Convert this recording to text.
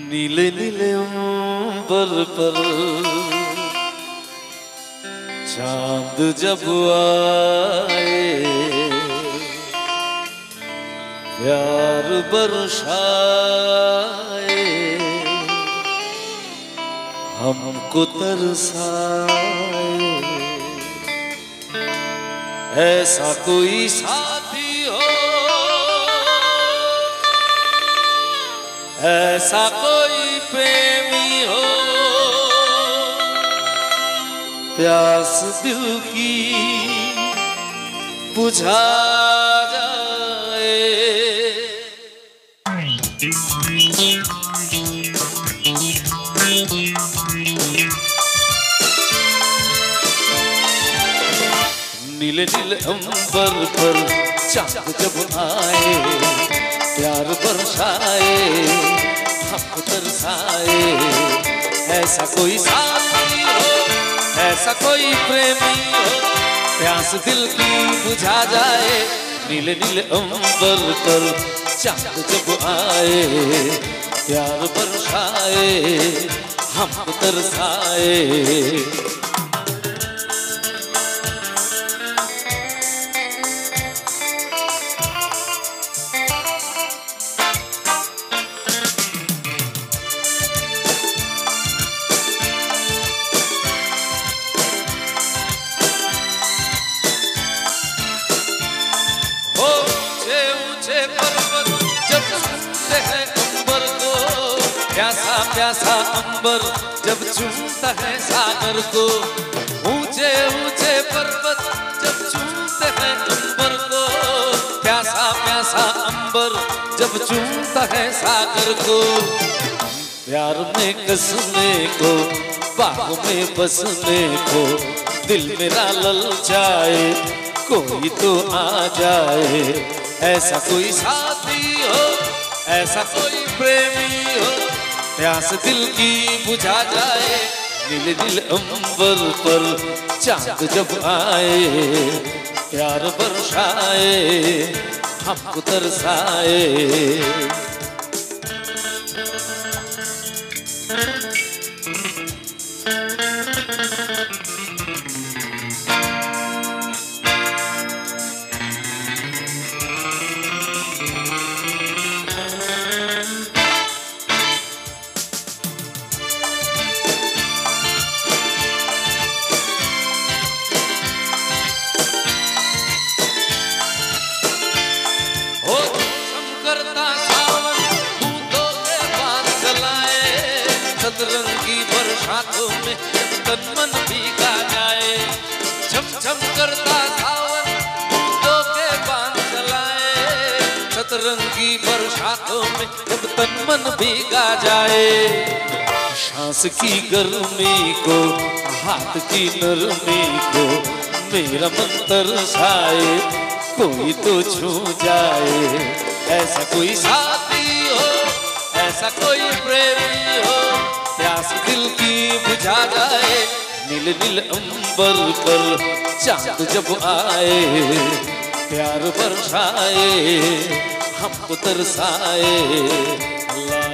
नीले नीले अंबर पर चांद जब आए, प्यार बरसाए, हमको तरसाए। ऐसा कोई साथी हो, ऐसा कोई प्रेमी हो, प्यास दिल की बुझा जाए। नीले नीले अंबर पर चांद जब आए, प्यार बरसाए, हमको तरसाए। ऐसा कोई साथी हो, ऐसा कोई प्रेमी हो, प्यास दिल की बुझा जाए। नीले नीले अंबर पर चांद जब आए, प्यार बरसाए, हमको तरसाए। प्यासा प्यासा अंबर जब चूमता है सागर को, ऊंचे ऊंचे पर्वत जब चूमते हैं अंबर को। प्यासा प्यासा अंबर जब चूमता है सागर को, प्यार में कसने को, बाहों में बसने को, दिल मेरा ललचाए, कोई तो आ जाए। ऐसा कोई साथी हो, ऐसा कोई प्रेमी हो, प्यास दिल की बुझा जाए। नीले नीले अंबर पर चांद जब आए, प्यार बरसाए, हमको तरसाए। सतरंगी बरसातों में तन मन भीगा जाए। झम झम करता सावन फूलों के बांध चलाए। सतरंगी बरसातों में जब तन मन भीगा जाए। सांस की गर्मी को, हाथ की नरमी को, मेरा मन तरसाए, कोई तो छू जाए। ऐसा कोई साथी हो, ऐसा कोई प्रेमी हो, प्यास दिल की बुझा जाए। नीले नीले अंबर पर चांद जब आए, प्यार बरसाए, हमको तरसाए।